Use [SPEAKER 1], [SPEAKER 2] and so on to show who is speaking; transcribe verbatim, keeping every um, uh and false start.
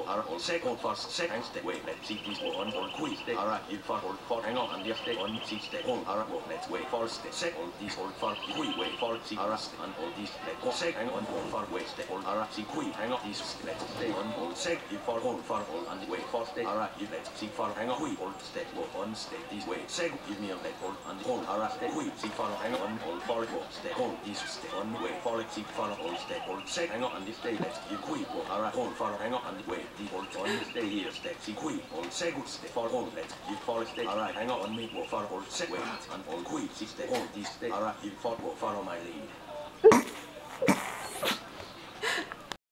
[SPEAKER 1] are all set on first set and stay wait let's see this one on quiz stay alright you for all for hang on and just stay on six stay on alright well let's wait for stay set on this all for quiz wait for see alright and all this let go set hang on all for wait stay all alright see quiz hang on this let's stay on all set you for all for all and wait for stay alright you let's see for hang on quiz all stay go on stay this way set give me a let all and all alright stay quiz see for hang on all for go stay all this stay on wait for it see for all stay all set hang on and this stay let's you quiz go alright all for hang on and wait the all on stay here stay see quiz all set good stay for all let's you for stay alright hang on me go for all set wait and all quiz see stay all this stay alright you for go follow my lead.